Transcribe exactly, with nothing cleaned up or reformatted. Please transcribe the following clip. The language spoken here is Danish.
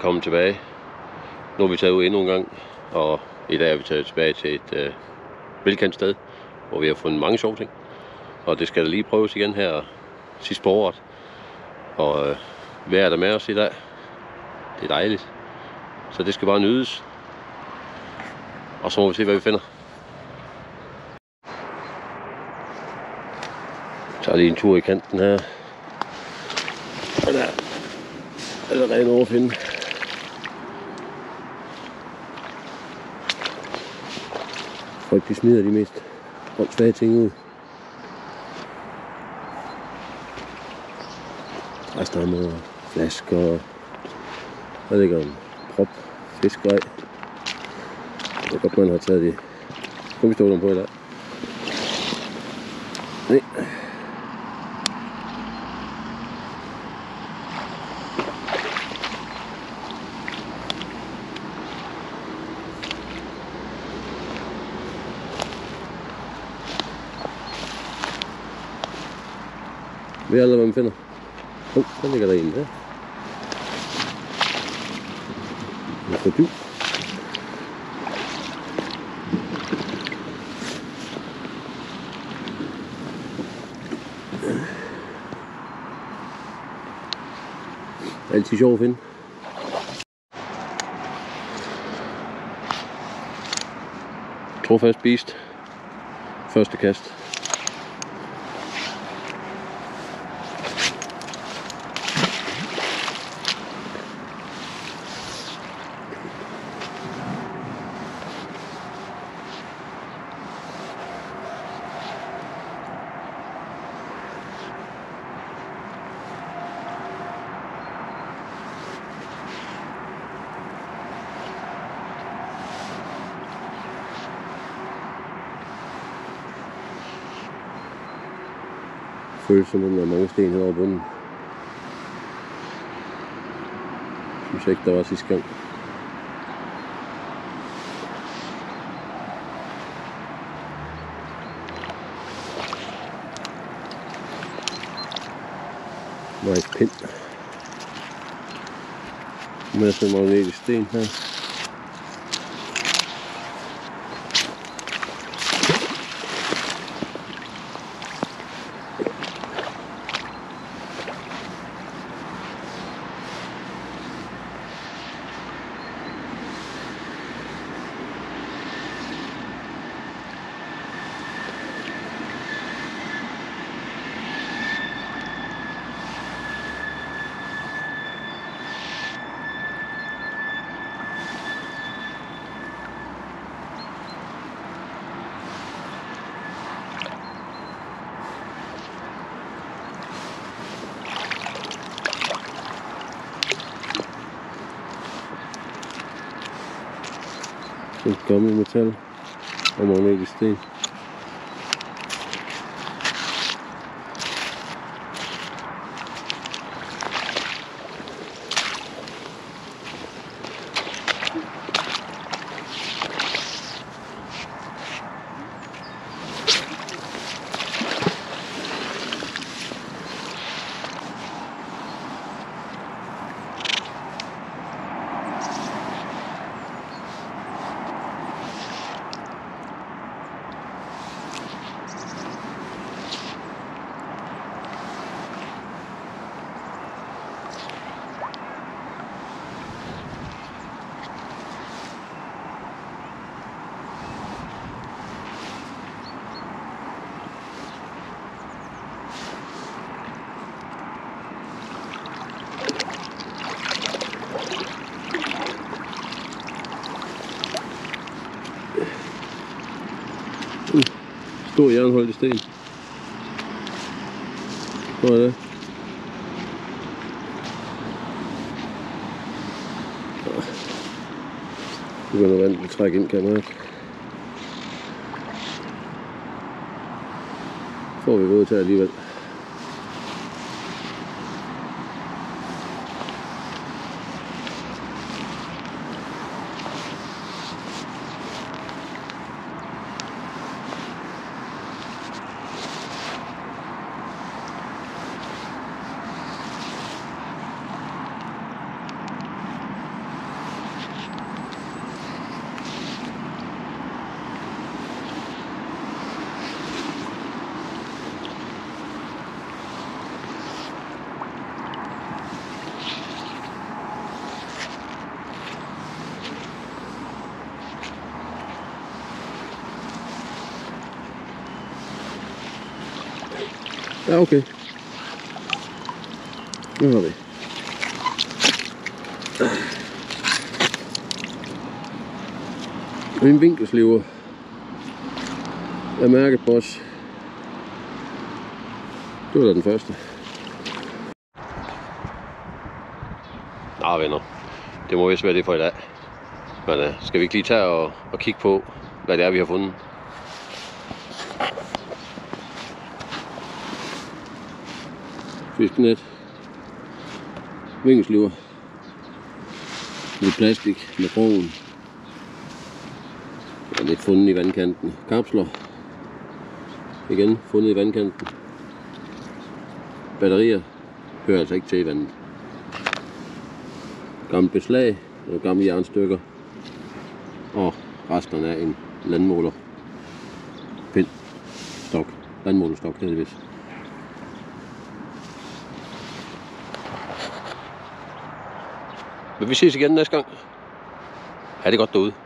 velkommen tilbage. Nu er vi taget ud endnu en gang, og i dag er vi taget tilbage til et øh, velkendt sted, hvor vi har fundet mange sjove ting. Og det skal da lige prøves igen her sidst på året. Og øh, vejret er med os i dag. Det er dejligt. Så det skal bare nydes. Og så må vi se, hvad vi finder. Jeg tager lige en tur i kanten her. Og der er allerede noget at finde. Folk de smider de mest åndssvage ting ud. Træstammer, flasker, der ligger en prop, fiskegrej. Det er godt, man har taget de gummistøvlerne på i dag. Nej. Ved alle, hvad man finder. Åh, oh, der ligger der en der. Den er for dyb. Altid sjovt at finde. Trofast beast. Første kast. Føles som om der er mange sten her over bunden. Jeg synes ikke, der var sidste gang. Nice pind. Masser af magnetisk sten her. Et gammelt metal og magnetisk sten. Stor jernholdig sten. Hvor er det? Nu kan vandet vil trække ind, kan jeg mærke. Får vi gået til alligevel. Ja, okay. Nu har vi. Min vinkelsliver er mærket på os. Det var da den første. Nå venner, det må vist være det for i dag. Men uh, skal vi ikke lige tage og, og kigge på, hvad det er, vi har fundet? Fiskenet. Vinkelsliver. Lidt plastik med krogen. Og lidt fundet i vandkanten. Kapsler. Igen fundet i vandkanten. Batterier hører altså ikke til i vandet. Gammelt beslag, nogle gamle jernstykker og resterne af en landmåler pind stok, landmålerstok heldigvis. Men vi ses igen næste gang. Ha' det godt derude.